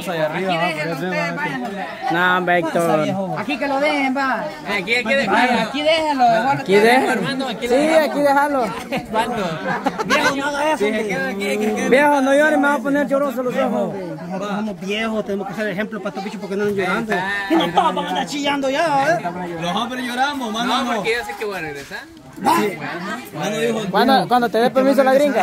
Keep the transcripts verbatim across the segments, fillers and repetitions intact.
casa allá arriba. Aquí déjenlo ustedes, vayan. No, Víctor. Aquí que lo dejen, va. Aquí, aquí, déjalo. Aquí déjenlo. Aquí déjalo. Sí, aquí déjalo. Viejo, no haga eso. Viejo, no llores, me va a poner lloroso los ojos. Nosotros somos viejos, tenemos que ser ejemplo para estos bichos porque no andan llorando. Y no todos van a andar chillando ya, ¿eh? Los hombres lloramos, mano. No, porque yo sé que voy a regresar. Mano dijo, Cuando, cuando te dé permiso la gringa.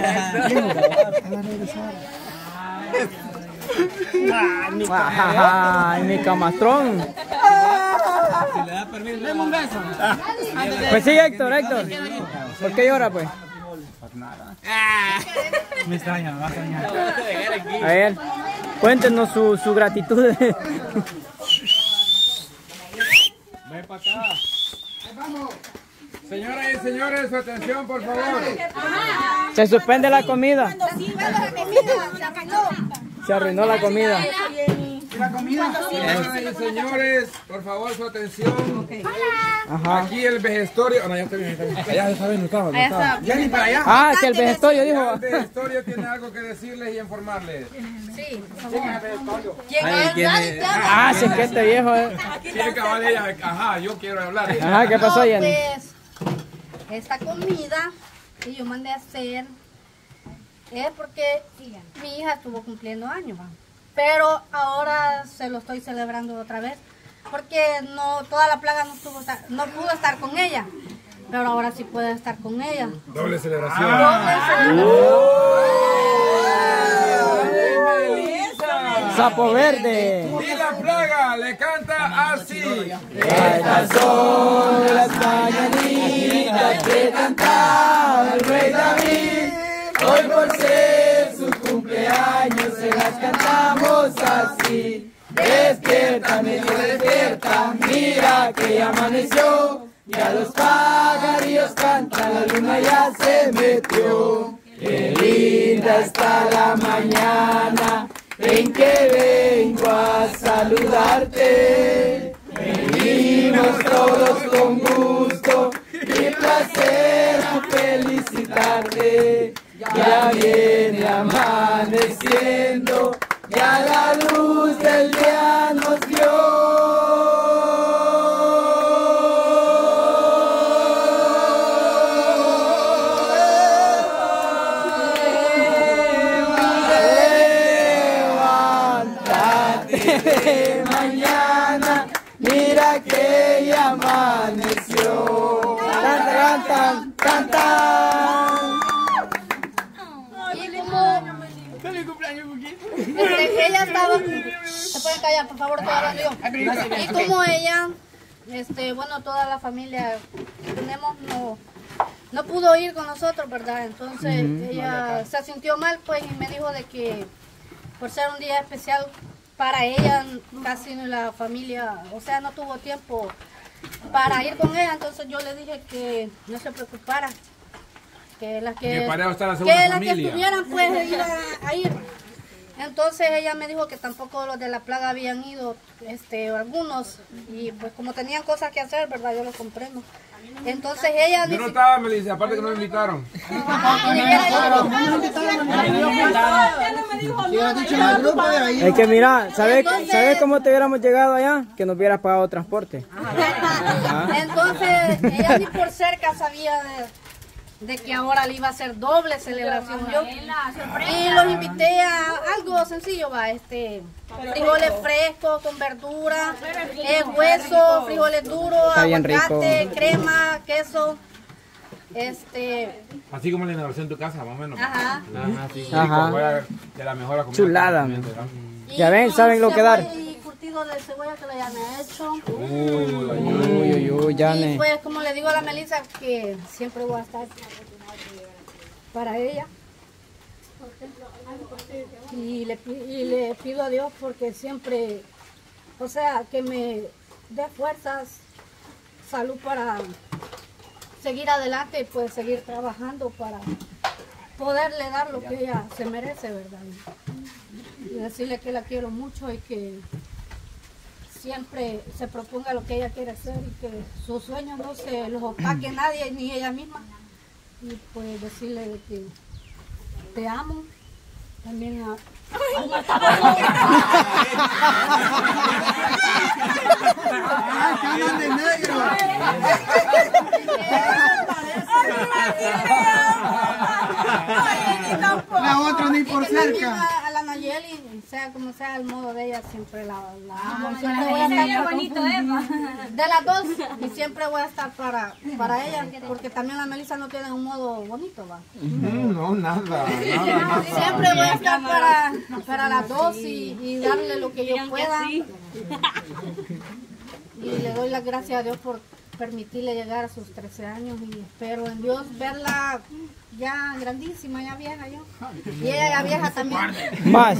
Ay, mi camastrón. si le da permiso. Deme un beso. Pues sí, Héctor, Héctor. ¿Por qué llora, pues? Me extraña, me va a extrañar. A ver, cuéntenos su, su gratitud. Ven para acá. Señoras y señores, su atención, por favor. Se suspende la comida. Cuando sirva la comida, se acabó. Se arruinó la comida. Señoras y señores, por favor, su atención. Ajá. Aquí el vejestorio. Oh, no, ya está bien, está bien. Allá, está bien, no estaba, no estaba. Ya ni para allá. Ah, que el vejestorio dijo. El vejestorio tiene algo que decirles y informarles. Sí, por favor. Ay, ¿quién es? Ah, sí, es que este viejo es. Tiene cabal ella. Ajá, yo quiero hablar. Ajá, ¿qué pasó, Jenny? Pues, esta comida que yo mandé a hacer es porque mi hija estuvo cumpliendo años, ¿va? Pero ahora se lo estoy celebrando otra vez porque no toda la plaga no, estuvo, no pudo estar con ella, pero ahora sí puede estar con ella. Doble celebración. Doble celebración. Sapo verde. Y la plaga le canta así. Estas son las mañanitas que cantaba el rey David. Hoy por ser su cumpleaños se las cantamos así. Despierta, medio despierta, mira que ya amaneció. Ya los pajarillos cantan, la luna ya se metió. Qué linda está la mañana en que vengo a saludarte. Venimos todos con gusto y placer a felicitarte. Ya viene amaneciendo, ya la luz del día nos dio. Levántate mañana, mira que ya amaneció. Tan, tan, tan, tan, tan. Este, ella estaba, se pueden callar, por favor, todos los líos. Y como ella, este, bueno, toda la familia tenemos, no, no pudo ir con nosotros, ¿verdad? Entonces ella se sintió mal, pues, y me dijo de que por ser un día especial para ella, casi la familia, o sea, no tuvo tiempo para ir con ella. Entonces yo le dije que no se preocupara, que las que, Que para estar la que, segunda las que familia. estuvieran, pues, iban a, a ir. Entonces ella me dijo que tampoco los de la plaga habían ido, este, algunos, y pues como tenían cosas que hacer, ¿verdad? Yo lo comprendo. Entonces ella... Yo no estaba, Melissa, aparte que no me invitaron. Es que mira, ¿sabes, ¿sabes cómo te hubiéramos llegado allá? Que nos hubieras pagado transporte. Entonces ella ni por cerca sabía de... de que ahora le iba a hacer doble celebración yo, y los invité a algo sencillo, va, este, frijoles frescos con verdura, eh, hueso, frijoles duros, aguacate, crema, queso, este, Así como la inauguración de tu casa, más o menos. ajá, Ajá, sí. Ajá. Fue de la mejor comida. Chulada. y Ya ven, con saben lo que dar. cebolla y curtido de cebolla que le han hecho. Uy, uy, uy, Y Yane. pues como le digo a la Melissa que siempre voy a estar para ella. Y le, pi- y le pido a Dios porque siempre, o sea, que me dé fuerzas, salud para seguir adelante y pues seguir trabajando para poderle dar lo que ella se merece, ¿verdad? Y decirle que la quiero mucho y que siempre se proponga lo que ella quiere hacer y que sus sueños no se los opaque nadie ni ella misma. Y pues decirle de que te amo, También a... de negro. La otra ni por cerca. A la Nayeli, sea como sea el modo de ella, siempre la, la amo. Siempre voy a estar bonito, de las dos, y siempre voy a estar para, para ella, porque también la Melissa no tiene un modo bonito, va. No, nada, nada, nada. Siempre voy a estar para, para las dos y, y darle lo que yo pueda. Y le doy las gracias a Dios por permitirle llegar a sus trece años y espero en Dios verla ya grandísima, ya vieja yo. Y ella ya vieja también. Más.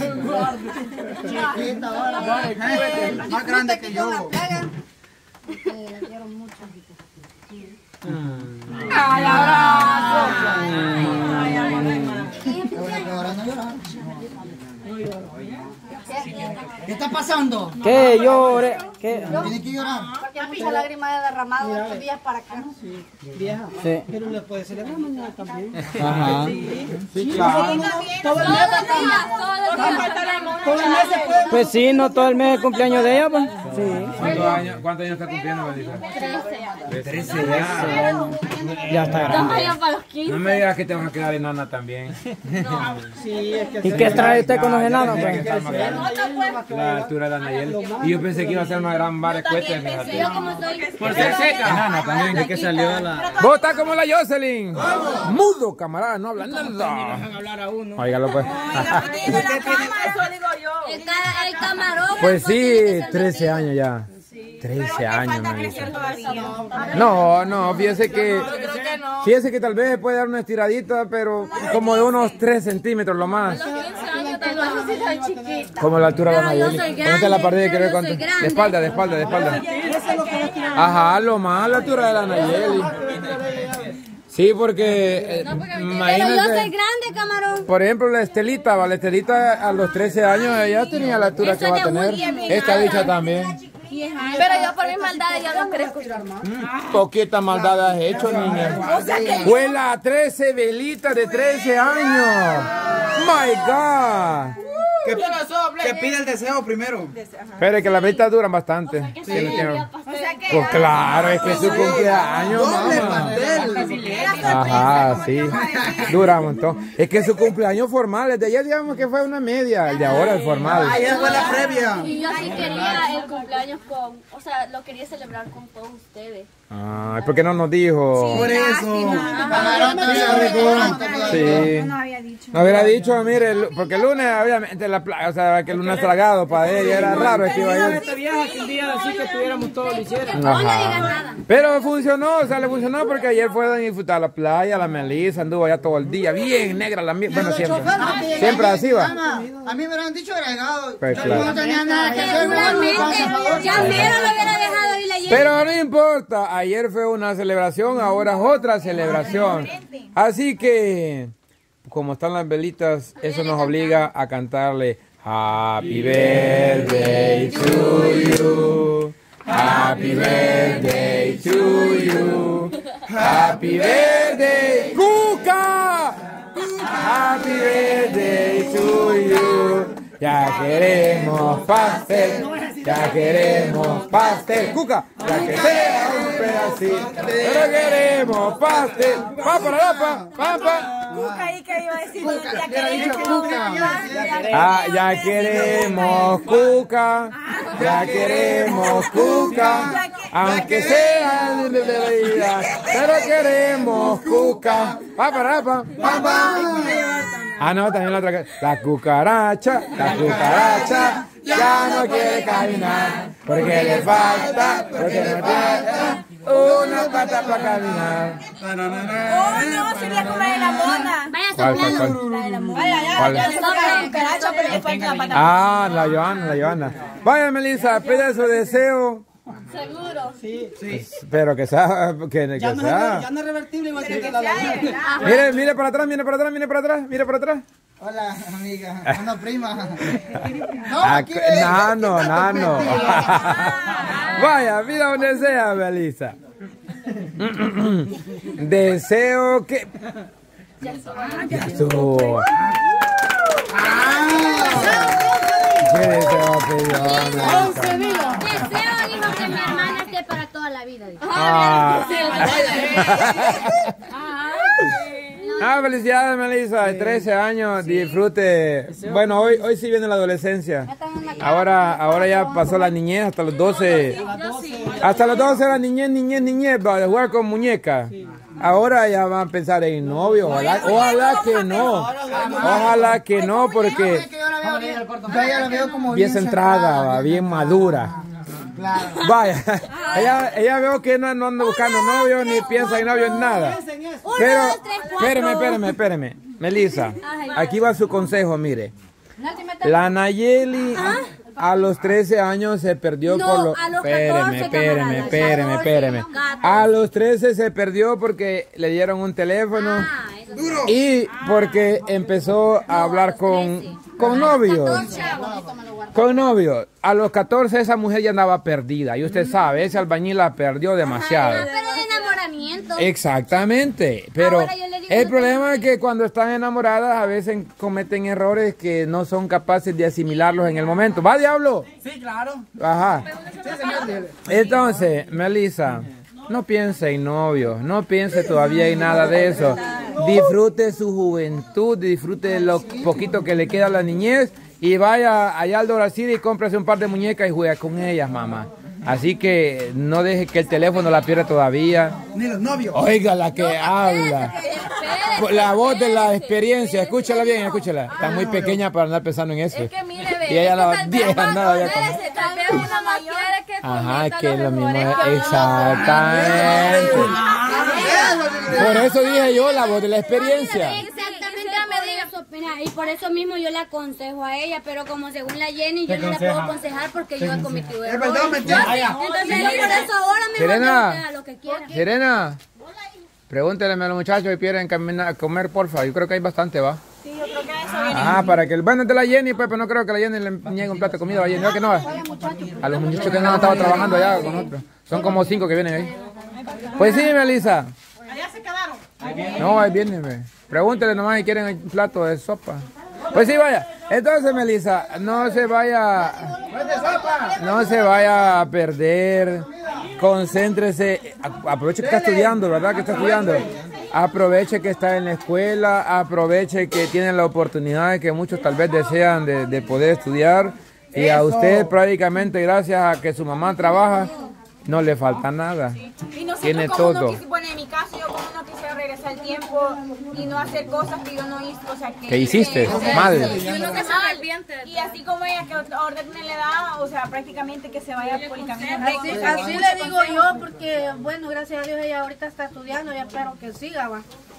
Más grande que yo. La quiero mucho. ¡Ay, abrazo! ¡Ay, ¿Qué está pasando? ¿Qué? Llore. ¿Qué? Tiene que llorar. Porque muchas lágrimas he derramado estos días para acá. Vieja. Sí. Pero le puede celebrar mañana también. Ajá. Sí, claro. Todo el mes. Todo el mes se puede. Pues sí, no todo el mes es el cumpleaños de ella, pues. Sí. ¿Cuántos años, ¿Cuántos años está cumpliendo, Melissa? Trece. trece ya. Ya está grande. No me digas que te vas a quedar enana también. Sí, es que ¿Y qué trae usted con los enanos, Tiene que pues? estar más grande. La altura de Anayel. Y yo pensé que iba a ser más gran bar escuete, fíjate. Por ser seca. Enana también. Es que salió la... Vos estás como la Jocelyn. Mudo, camarada, no habla nada. hablar a uno. Óigalo, pues. El, ca- el camarógrafo. Pues sí, tiene que trece ser años ya. trece años, Melissa. No, no, fíjese que... Fíjese que tal vez se puede dar una estiradita, pero como de unos tres centímetros lo más. Como la altura de la Nayeli. Ponete la pared que ver cuánto. De espalda, de espalda, de espalda. Ajá, lo más la altura de la Nayeli. Sí, porque, eh, Pero yo soy imagínese, grande, camarón. por ejemplo, la Estelita, ¿va? La Estelita a los trece años ella tenía la altura que va a tener. Esta bicha también. Pero yo por mis maldades ya no crezco. Poquita maldad has hecho, niña. Huela trece velitas de trece años. My God. Que, que pide el deseo primero. Pero es que las velitas duran bastante. Sí, no tiene- Pues claro, es que es su cumpleaños, Doble mamá. pastel. Ajá, sí. Dura un montón. Es que su cumpleaños formal, el de ayer digamos que fue una media, el de ahora es formal. Ayer fue la previa. Y yo sí quería el cumpleaños con, o sea, lo quería celebrar con todos ustedes. Ay, ¿por qué no nos dijo? Por eso. Sí. No hubiera dicho, mire, el- porque el lunes, obviamente, la playa, o sea, que el lunes tragado para ella era raro, es que iba a ir. Esta vieja que un día así que estuviéramos todos lo hicieran. Ajá. Pero funcionó, o sea, le funcionó porque ayer fue a disfrutar la playa, la Melissa anduvo allá todo el día, bien negra la mía, bueno, siempre. Siempre así va. A mí me hubieran dicho agregado. Pues Yo claro. no tenía nada que hacer. Seguramente, ya mero lo hubiera dejado ir ayer. Pero no importa, ayer fue una celebración, ahora es otra celebración. Así que, como están las velitas, eso nos obliga a cantarle Happy birthday to you, Happy birthday to you, Happy birthday, Cuca, Happy birthday to you. Ya queremos pastel, ya queremos pastel, Cuca, ya que sea un pedacito, pero queremos pastel, pa para la pa, pa pa. Cuca, ¿y qué iba a decir? Ya Ah, ya queremos Cuca, ya queremos Cuca, aunque sea de bebida, pero queremos Cuca, pa para la pa, pa pa. Ah, no, también la otra. La cucaracha, la cucaracha, ya no quiere caminar, porque le falta, porque no tiene una pata para caminar. Oh, no, sería como la de la mona. Vaya ¿Cuál, cuál, soplando. cuál? La de la mona. Vaya, ya, ¿Cuál? ya le sopla el caracho, pero le falta la pata. Ah, la Joana, la Joana. Vaya, Melissa, pide su deseo. Seguro. Sí, sí. Pero que sea, que, que Ya no, sea. es, ya no es revertible igual que la de Mire, mire para atrás, mire para atrás, mire para atrás, mire para atrás. Hola, amiga. Una prima. No, Ah, aquí cu- es- Nano, nano. Vaya, mira donde sea, Melissa. Deseo que... Ya estuvo. ¿Qué deseo pidió? once días. Deseo, dijo, que mi hermana esté para toda la vida. dijo. Ah. Ah, felicidades, Melissa, de trece años, disfrute. Bueno, hoy, hoy sí viene la adolescencia. Ahora, ahora ya pasó la niñez, hasta los doce. Hasta los doce era niñez, niñez, niñez, va a jugar con muñecas. Ahora ya van a pensar en novio, ojalá, ojalá que no. Ojalá que no, porque Ya la veo como bien centrada, va, bien madura. Vaya, ella, ella veo que no, no anda buscando novio, ni piensa en novio, en nada. Pero, espéreme, espéreme, espéreme. Melissa, aquí va su consejo, mire. La Nayeli a los trece años se perdió No, por los... a los Espéreme, catorce, espéreme, camarada, espéreme, catorce, espéreme. catorce. A los trece se perdió porque le dieron un teléfono Ah, eso sí. y porque empezó a hablar con, con novios. Con novios. A los catorce esa mujer ya andaba perdida. Y usted sabe, ese albañil la perdió demasiado. Pero de enamoramiento. Exactamente. Pero Ahora yo le digo, el no problema es que cuando están enamoradas a veces cometen errores que no son capaces de asimilarlos en el momento. ¿Va, diablo? Sí, claro. Ajá. Entonces, Melissa, no piense en novios, no piense todavía en nada de eso. Disfrute su juventud, disfrute de lo poquito que le queda a la niñez y vaya allá al Doracida y cómprese un par de muñecas y juega con ellas, mamá. Así que no deje que el teléfono la pierda todavía. Ni los novios. Oiga la que habla. La voz de la experiencia, escúchala bien, escúchala. Está muy pequeña para andar pensando en eso. Es que mire, ve, Y ella es que la tal vieja vez andaba ya más- con... espérese, tal vez una más quiere que Ajá, cometa que los lo mismo errores es que uno. exactamente. Por eso dije yo, la voz de la experiencia. Exactamente, me diga su opinión. Y por eso mismo yo le aconsejo a ella, pero como según la Jenny, yo no la puedo aconsejar porque yo he cometido errores. verdad o mentira? Entonces yo por eso ahora mismo Serena. yo haga lo que quiera. Serena, pregúntele a los muchachos si quieren caminar, comer, porfa. Yo creo que hay bastante, ¿va? Sí, yo creo que eso viene. Ah, para que... Bueno, es de la Jenny, pues, pero no creo que la Jenny le niegue un plato de comida a la Jenny. ¿No que no? A los muchachos que no estaban trabajando allá con nosotros. Son como cinco que vienen ahí. Pues sí, Melissa. Allá se quedaron. No, ahí vienen, ve. Pregúntele nomás si quieren un plato de sopa. Pues sí, vaya. Entonces, Melissa, no se vaya... No se vaya a perder. Concéntrese. A- Aproveche que está estudiando, ¿verdad? Que está estudiando. Aproveche que está en la escuela. Aproveche que tiene la oportunidad que muchos tal vez desean de, de poder estudiar. Y a usted prácticamente, gracias a que su mamá trabaja, no le falta nada. Y nosotros Tiene como todo. no quisi- bueno, en mi caso, yo como no quisiera regresar el tiempo y no hacer cosas que yo no hice, o sea, que... ¿Qué hiciste? que- Mal. Sí, uno que se arrepiente. Y así como ella que orden le da, o sea, prácticamente que se vaya por el camino recto. Así, o sea, así con le mucho digo consejo. yo, porque bueno, gracias a Dios ella ahorita está estudiando y espero que siga, va.